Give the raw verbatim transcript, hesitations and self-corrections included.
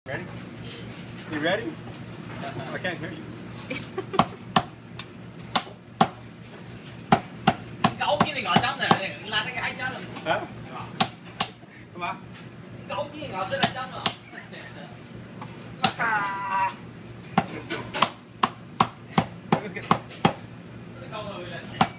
Ready? You ready? I can't hear you. Gấu với này ngồi chấm này, là cái hai chấm rồi. Hả? Come on. Gấu với này ngồi sẽ là chấm rồi. Let's go. Let's get. Câu người là